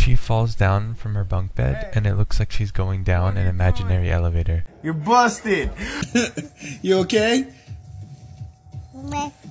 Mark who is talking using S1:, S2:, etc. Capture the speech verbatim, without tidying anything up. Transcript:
S1: She falls down from her bunk bed, and it looks like she's going down an imaginary elevator.
S2: You're busted! You okay?